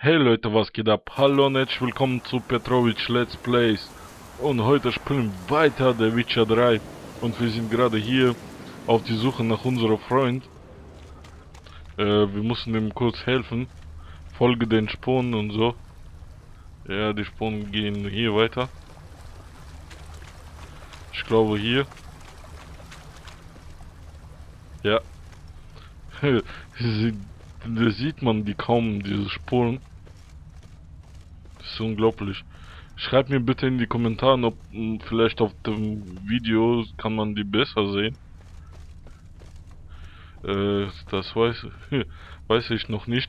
Hey Leute, was geht ab? Hallo und herzlich willkommen zu Petrovic Let's Plays. Und heute spielen wir weiter The Witcher 3. Und wir sind gerade hier auf die Suche nach unserem Freund. Wir müssen ihm kurz helfen. Folge den Spuren und so. Ja, die Spuren gehen hier weiter. Ich glaube hier. Ja. Da sieht man die kaum, diese Spuren. Das ist unglaublich. Schreibt mir bitte in die Kommentare, ob vielleicht auf dem Video kann man die besser sehen. Das weiß ich noch nicht.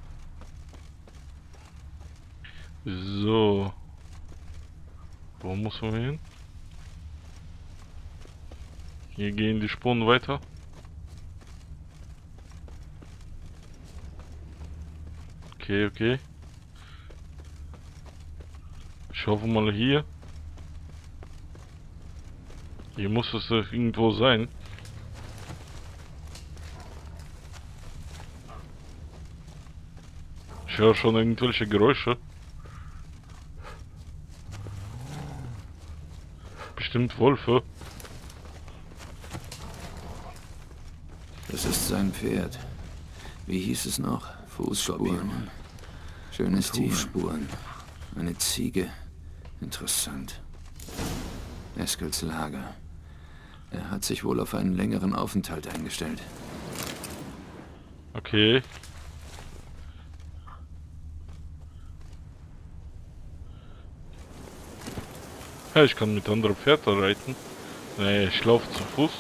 So. Wo muss man hin? Hier gehen die Spuren weiter. Okay, okay. Ich hoffe mal hier. Hier muss es irgendwo sein. Ich höre schon irgendwelche Geräusche. Bestimmt Wölfe. Das ist sein Pferd. Wie hieß es noch? Fußspuren. Schönes Tier. Fußspuren. Eine Ziege. Interessant. Eskels Lager. Er hat sich wohl auf einen längeren Aufenthalt eingestellt. Okay. Ja, ich kann mit anderen Pferden reiten. Nee, ich laufe zu Fuß.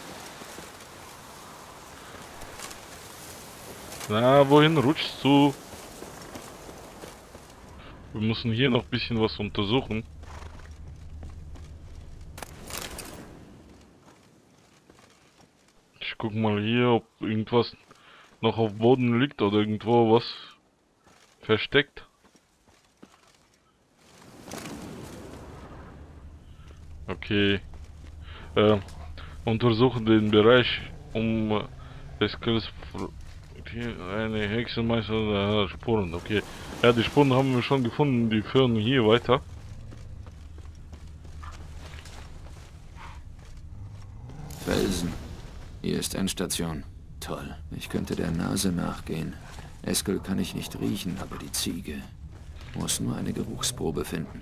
Na, wohin rutschst du? Wir müssen hier noch ein bisschen was untersuchen. Ich guck mal hier, ob irgendwas noch auf Boden liegt oder irgendwo was versteckt. Okay. Untersuche den Bereich um Eskels eine Hexenmeister Spuren. Okay. Ja, die Spuren haben wir schon gefunden. Die führen hier weiter. Felsen. Hier ist Endstation. Toll. Ich könnte der Nase nachgehen. Eskel kann ich nicht riechen, aber die Ziege muss nur eine Geruchsprobe finden.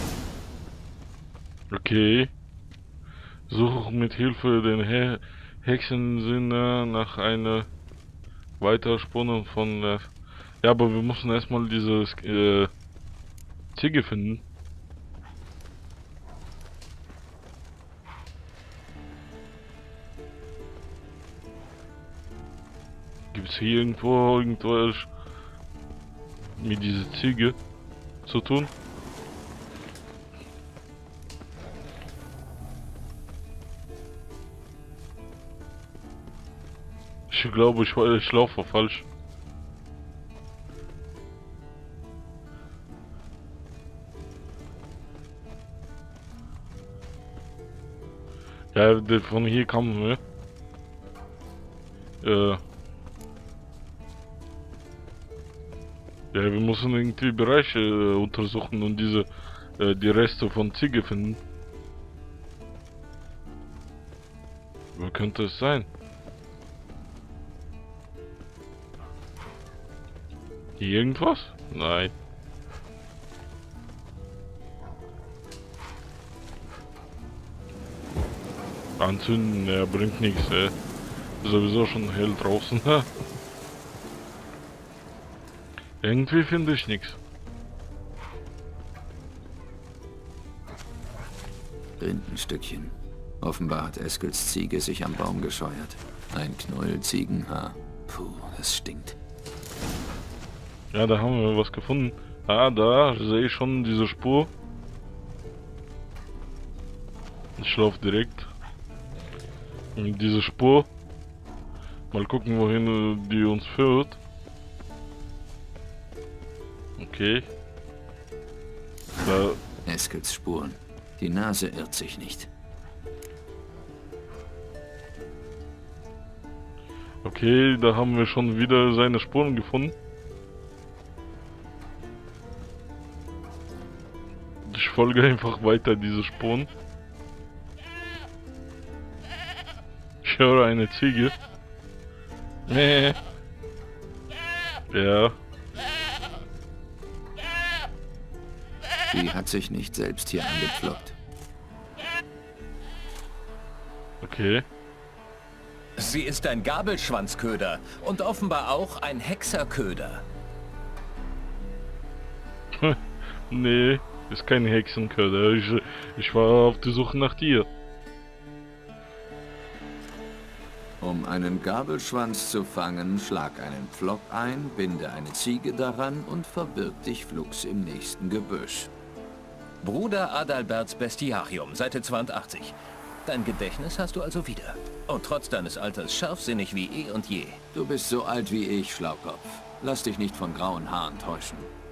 Okay. Suche mit Hilfe den Hexensinne nach einer Weiterspunnen von ja, aber wir müssen erstmal dieses Ziege finden. Gibt es hier irgendwo mit dieser Ziege zu tun? Ich glaube, ich laufe falsch. Ja, von hier kamen wir. Ja, wir müssen irgendwie Bereiche untersuchen und die Reste von Ziege finden. Wo könnte es sein? Hier irgendwas? Nein. Anzünden, ja, bringt nichts, sowieso schon hell draußen. Irgendwie finde ich nichts. Rindenstückchen. Offenbar hat Eskels Ziege sich am Baum gescheuert. Ein Knäuel Ziegenhaar. Puh, das stinkt. Ja, da haben wir was gefunden. Ah, da sehe ich schon diese Spur. Ich laufe direkt in diese Spur. Mal gucken, wohin die uns führt. Okay. Da. Eskels Spuren. Die Nase irrt sich nicht. Okay, da haben wir schon wieder seine Spuren gefunden. folge einfach weiter diese Spuren. Ich höre eine Ziege. Nee. Ja. Die hat sich nicht selbst hier angepflockt. Okay. Sie ist ein Gabelschwanzköder und offenbar auch ein Hexerköder. Nee, ist kein Hexenköder. Ich war auf der Suche nach dir. Um einen Gabelschwanz zu fangen, schlag einen Pflock ein, binde eine Ziege daran und verbirg dich flugs im nächsten Gebüsch. Bruder Adalberts Bestiarium, Seite 82. Dein Gedächtnis hast du also wieder. Und trotz deines Alters scharfsinnig wie eh und je. Du bist so alt wie ich, Schlaukopf. Lass dich nicht von grauen Haaren täuschen.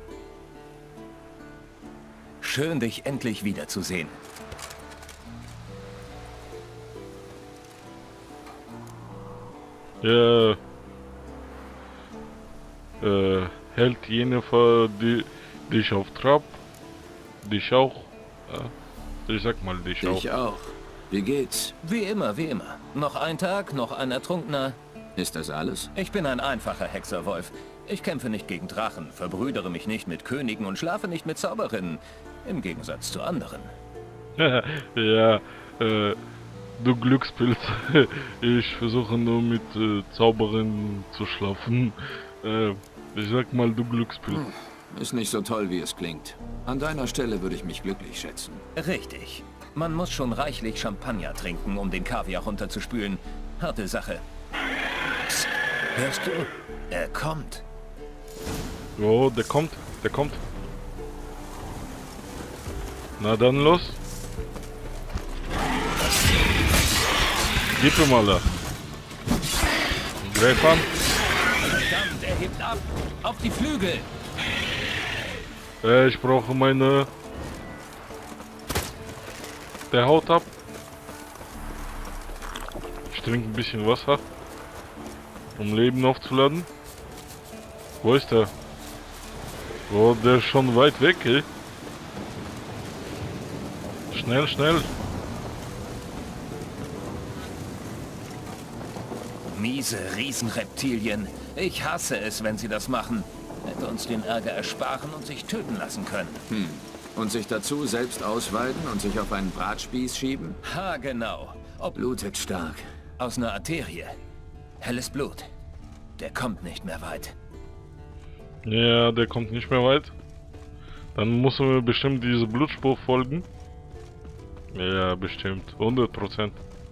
Schön, dich endlich wiederzusehen. Ja. Hält Jennifer dich auf Trab? Dich auch? Ich sag mal dich auch. Ich auch. Wie geht's? Wie immer, wie immer. Noch ein Tag, noch ein Ertrunkener. Ist das alles? Ich bin ein einfacher Hexerwolf. Ich kämpfe nicht gegen Drachen, verbrüdere mich nicht mit Königen und schlafe nicht mit Zauberinnen. Im Gegensatz zu anderen. Ja, du Glückspilz. Ich versuche nur mit Zauberinnen zu schlafen. Ich sag mal, du Glückspilz. Ist nicht so toll, wie es klingt. An deiner Stelle würde ich mich glücklich schätzen. Richtig. Man muss schon reichlich Champagner trinken, um den Kaviar runterzuspülen. Harte Sache. Psst, hörst du? Er kommt. Oh, der kommt. Na dann los. Gib ihm mal da. Greif an. Verdammt, er hebt ab. Auf die Flügel. Ich brauche meine... Der haut ab. Ich trinke ein bisschen Wasser, um Leben aufzuladen. Wo ist der? Oh, der ist schon weit weg, ey. Schnell, schnell. Miese Riesenreptilien. Ich hasse es, wenn sie das machen. Hätte uns den Ärger ersparen und sich töten lassen können. Und sich dazu selbst ausweiden und sich auf einen Bratspieß schieben? Ha, genau. Blutet stark. Aus einer Arterie. Helles Blut. Der kommt nicht mehr weit. Ja, der kommt nicht mehr weit. Dann müssen wir bestimmt diese Blutspur folgen. Ja, bestimmt. 100%.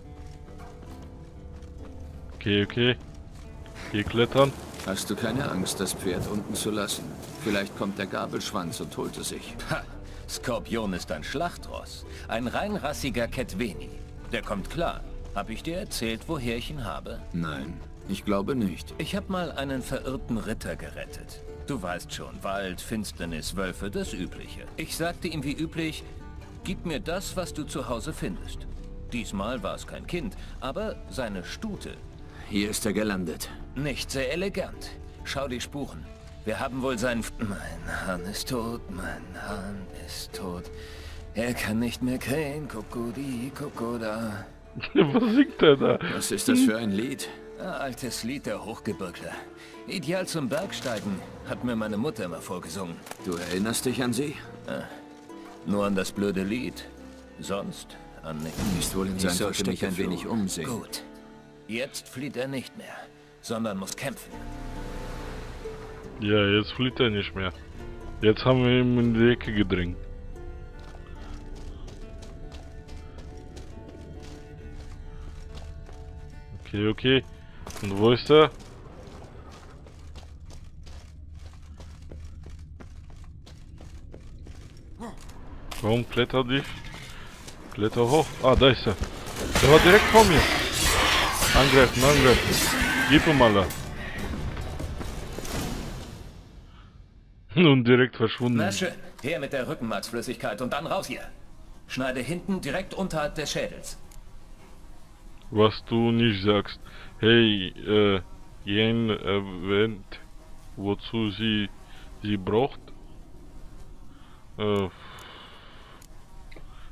Okay. Hier klettern. Hast du keine Angst, das Pferd unten zu lassen? Vielleicht kommt der Gabelschwanz und holt es sich. Ha! Skorpion ist ein Schlachtross. Ein reinrassiger Ketveni. Der kommt klar. Hab ich dir erzählt, woher ich ihn habe? Nein, ich glaube nicht. Ich habe mal einen verirrten Ritter gerettet. Du weißt schon, Wald, Finsternis, Wölfe, das Übliche. Ich sagte ihm wie üblich, gib mir das, was du zu Hause findest. Diesmal war es kein Kind, aber seine Stute. Hier ist er gelandet. Nicht sehr elegant. Schau die Spuren. Wir haben wohl sein... Mein Hahn ist tot, mein Hahn ist tot. Er kann nicht mehr krähen, Kokodi, Kokoda. Was singt der da? Was ist das für ein Lied? Altes Lied der Hochgebirgler. Ideal zum Bergsteigen, hat mir meine Mutter immer vorgesungen. Du erinnerst dich an sie? Nur an das blöde Lied. Sonst an nichts. Ist wohl in sein Versteck ein wenig umsehen. Gut. Jetzt flieht er nicht mehr, sondern muss kämpfen. Ja, jetzt flieht er nicht mehr. Jetzt haben wir ihn in die Ecke gedrängt. Okay. Und wo ist er? Warum klettert dich? Kletter hoch. Ah, da ist er. Der war direkt vor mir. Angreifen. Gib ihm mal da. Nun direkt verschwunden. Na schön, her mit der Rückenmarksflüssigkeit und dann raus hier. Schneide hinten direkt unterhalb des Schädels. Was du nicht sagst. Hey, Jen erwähnt, wozu sie braucht.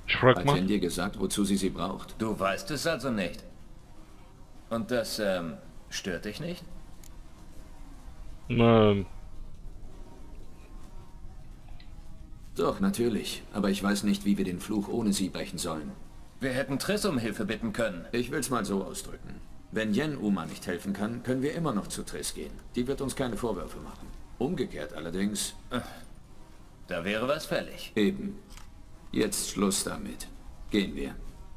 Ich frag Hat mal. Jen dir gesagt, wozu sie braucht? Du weißt es also nicht. Und das, stört dich nicht? Nein. Doch, natürlich. Aber ich weiß nicht, wie wir den Fluch ohne sie brechen sollen. Wir hätten Triss um Hilfe bitten können. Ich will's mal so ausdrücken. Wenn Jen Uma nicht helfen kann, können wir immer noch zu Triss gehen. Die wird uns keine Vorwürfe machen. Umgekehrt allerdings... Da wäre was fällig. Eben. Jetzt Schluss damit. Gehen wir.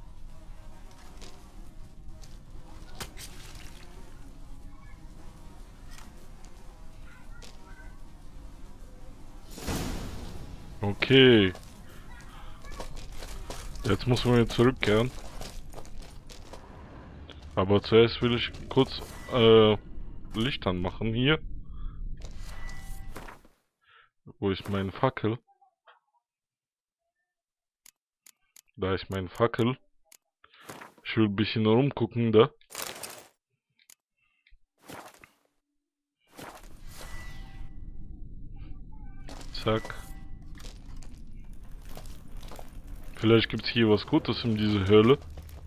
Okay. Jetzt muss man wieder zurückkehren. Aber zuerst will ich kurz Licht anmachen hier. Wo ist mein Fackel? Da ist mein Fackel. Ich will ein bisschen rumgucken da. Zack. Vielleicht gibt es hier was Gutes in dieser Höhle.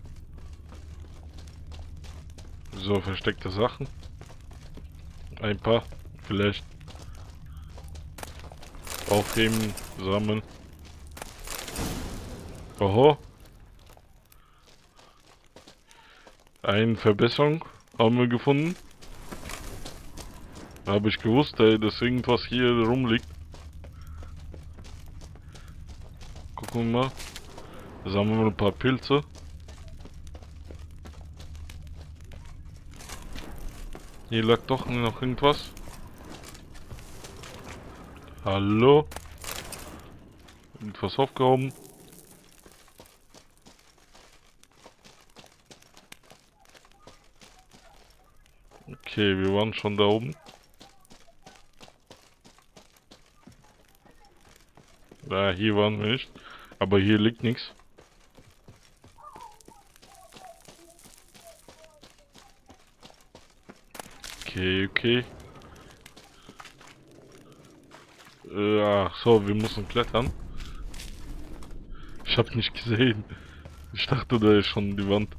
So, versteckte Sachen. Ein paar. Vielleicht. Aufheben, sammeln. Oho. Eine Verbesserung haben wir gefunden. Habe ich gewusst, ey, dass irgendwas hier rumliegt. Gucken wir mal. Sammeln wir ein paar Pilze. Hier lag doch noch irgendwas. Hallo? Irgendwas aufgehoben. Okay, wir waren schon da oben. Ja, hier waren wir nicht. Aber hier liegt nichts. Okay, okay. Ach so, wir müssen klettern. Ich hab nicht gesehen. Ich dachte, da ist schon die Wand.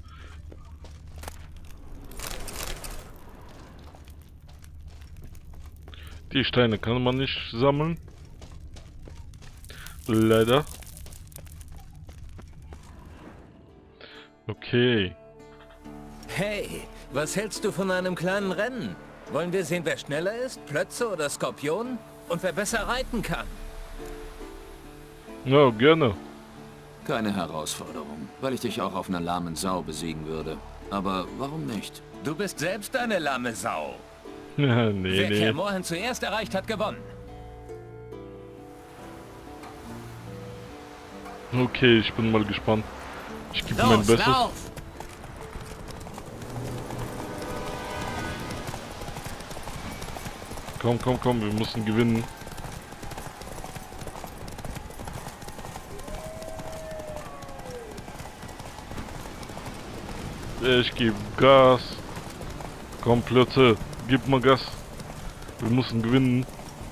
Die Steine kann man nicht sammeln. Leider. Okay. Hey, was hältst du von einem kleinen Rennen? Wollen wir sehen, wer schneller ist? Plötze oder Skorpion? Und wer besser reiten kann? Ja, gerne. Keine Herausforderung, weil ich dich auch auf einer lahmen Sau besiegen würde. Aber warum nicht? Du bist selbst eine lahme Sau. Nee, Wer nee. Kermorhen zuerst erreicht, hat gewonnen. Okay, ich bin mal gespannt. Ich gebe mein Los, Bestes. lauf! Komm, komm, komm, wir müssen gewinnen. Ich gebe Gas. Komm, Plötze, gib mal Gas. Wir müssen gewinnen.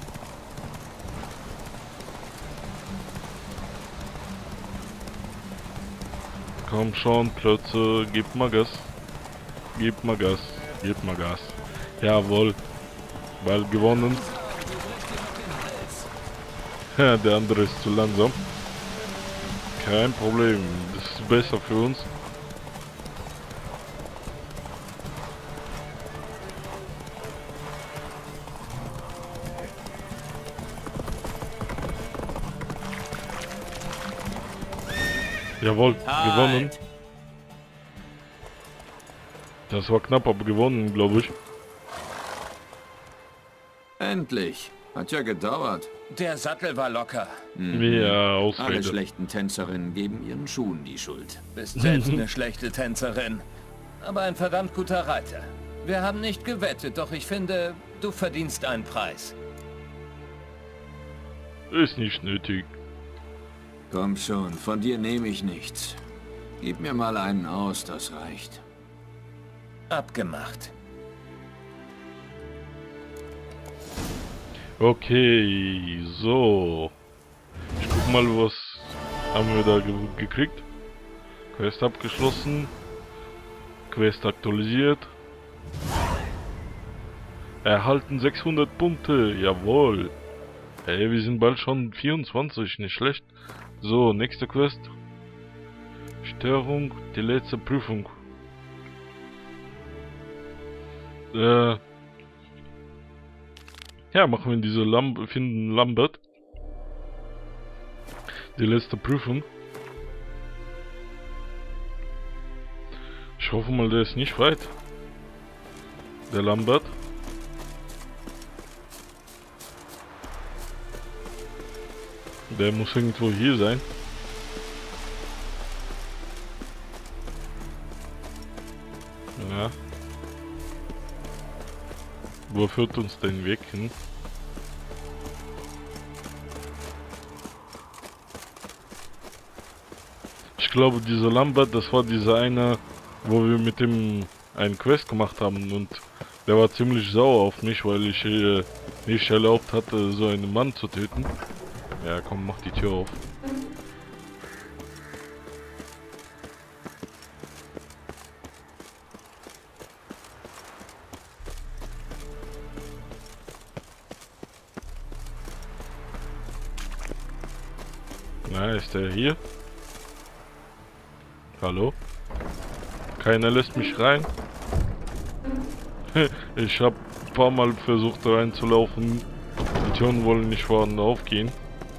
Komm schon, Plötze, gib mal Gas. Gib mal Gas. Gib mal Gas. Jawohl. Weil gewonnen. Ja, der andere ist zu langsam. Kein Problem. Das ist besser für uns. Jawohl, gewonnen. Das war knapp, aber gewonnen, glaube ich. Endlich. Hat ja gedauert. Der Sattel war locker. Ja, Alle Ausrede. schlechten Tänzerinnen geben ihren Schuhen die Schuld. Bist selbst eine schlechte Tänzerin. Aber ein verdammt guter Reiter. Wir haben nicht gewettet, doch ich finde, du verdienst einen Preis. Ist nicht nötig. Komm schon, von dir nehme ich nichts. Gib mir mal einen aus, das reicht. Abgemacht. Okay, so. Ich guck mal, was Haben wir da gekriegt. Quest abgeschlossen. Quest aktualisiert. Erhalten 600 Punkte. Jawohl. Hey, wir sind bald schon 24. Nicht schlecht. So, nächste Quest. Störung. Die letzte Prüfung. Ja, machen wir diese finden Lambert. Die letzte Prüfung. Ich hoffe mal, der ist nicht weit. Der Lambert. Der muss irgendwo hier sein. Ja. Wo führt uns den Weg hin? Ich glaube, dieser Lambert, das war dieser eine, wo wir mit dem einen Quest gemacht haben, und der war ziemlich sauer auf mich, weil ich nicht erlaubt hatte, so einen Mann zu töten. Ja, komm, mach die Tür auf. Na, ist der hier? Hallo? Keiner lässt mich rein. Ich habe ein paar Mal versucht reinzulaufen. Die Türen wollen nicht vorne aufgehen.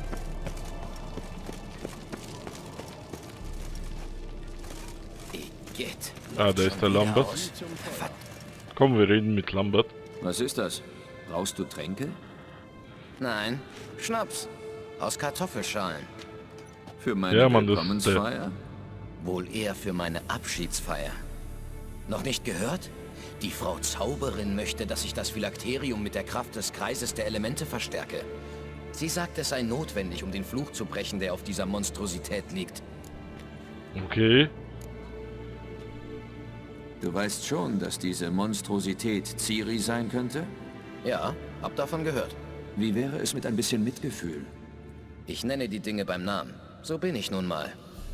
Ah, da ist der Lambert. Komm, wir reden mit Lambert. Was ist das? Brauchst du Tränke? Nein, Schnaps. Aus Kartoffelschalen. Für meine Willkommensfeier? Wohl eher für meine Abschiedsfeier. Noch nicht gehört? Die Frau Zauberin möchte, dass ich das Phylakterium mit der Kraft des Kreises der Elemente verstärke. Sie sagt, es sei notwendig, um den Fluch zu brechen, der auf dieser Monstrosität liegt. Okay. Du weißt schon, dass diese Monstrosität Ciri sein könnte? Ja, hab davon gehört. Wie wäre es mit ein bisschen Mitgefühl? Ich nenne die Dinge beim Namen. So bin ich nun mal.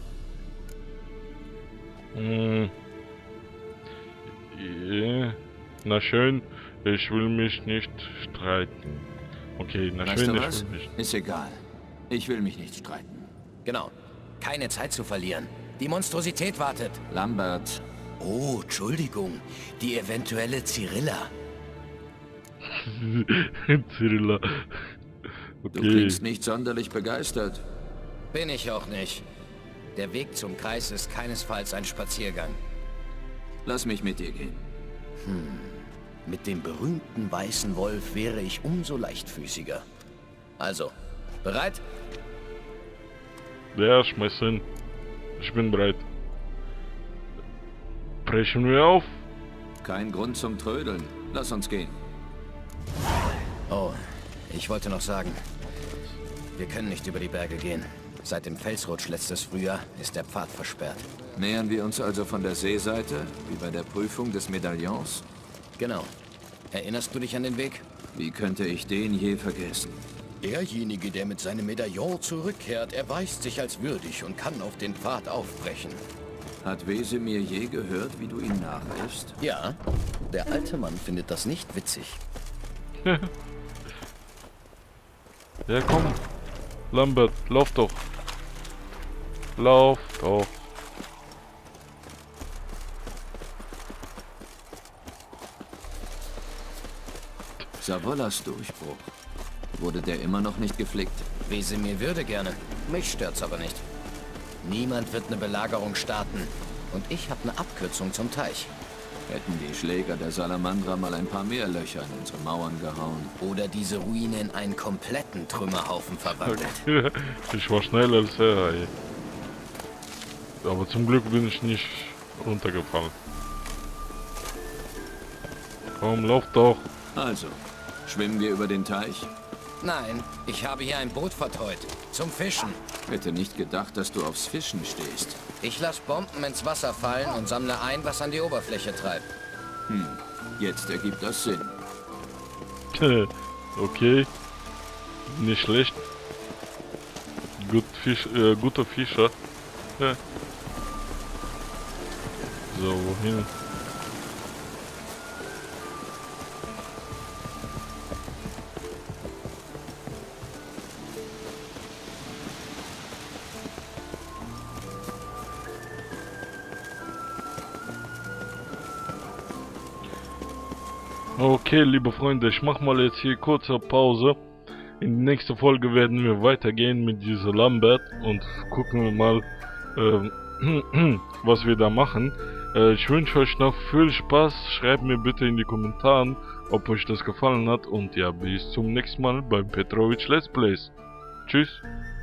Yeah. Na schön, ich will mich nicht streiten. Okay, na Weißt schön, du ich was? will mich. Ist egal. Ich will mich nicht streiten. Genau. Keine Zeit zu verlieren. Die Monstrosität wartet. Lambert. Oh, Entschuldigung. Die eventuelle Cyrilla. Cyrilla. Du Okay. klingst nicht sonderlich begeistert. Bin ich auch nicht. Der Weg zum Kreis ist keinesfalls ein Spaziergang. Lass mich mit dir gehen. Mit dem berühmten weißen Wolf wäre ich umso leichtfüßiger. Also, bereit? Ja, schmeiß hin. Ich bin bereit. Brechen wir auf? Kein Grund zum Trödeln. Lass uns gehen. Oh, ich wollte noch sagen, wir können nicht über die Berge gehen. Seit dem Felsrutsch letztes Frühjahr ist der Pfad versperrt. Nähern wir uns also von der Seeseite, wie bei der Prüfung des Medaillons? Genau. Erinnerst du dich an den Weg? Wie könnte ich den je vergessen? Derjenige, der mit seinem Medaillon zurückkehrt, erweist sich als würdig und kann auf den Pfad aufbrechen. Hat Wesemir je gehört, wie du ihm nachäffst? Ja, der alte Mann findet das nicht witzig. Ja, komm. Lambert, lauf doch. Lauf doch. Savollas Durchbruch. Wurde der immer noch nicht geflickt? Wesemir würde gerne. Mich stört's aber nicht. Niemand wird eine Belagerung starten. Und ich habe eine Abkürzung zum Teich. Hätten die Schläger der Salamandra mal ein paar mehr Löcher in unsere Mauern gehauen. Oder diese Ruine in einen kompletten Trümmerhaufen verwandelt. Ich war schneller als er, ey. Aber zum Glück bin ich nicht runtergefallen. Komm, lauf doch. Also, schwimmen wir über den Teich? Nein, ich habe hier ein Boot verteut. Zum Fischen. Hätte nicht gedacht, dass du aufs Fischen stehst. Ich lasse Bomben ins Wasser fallen und sammle ein, was an die Oberfläche treibt. Jetzt ergibt das Sinn. Okay. Nicht schlecht. guter Fischer. Ja. So, wohin? Okay, liebe Freunde, ich mach mal jetzt hier kurze Pause. In der nächsten Folge werden wir weitergehen mit dieser Lambert und gucken wir mal, was wir da machen. Ich wünsche euch noch viel Spaß. Schreibt mir bitte in die Kommentare, ob euch das gefallen hat. Und ja, bis zum nächsten Mal beim Petrovic Let's Plays. Tschüss.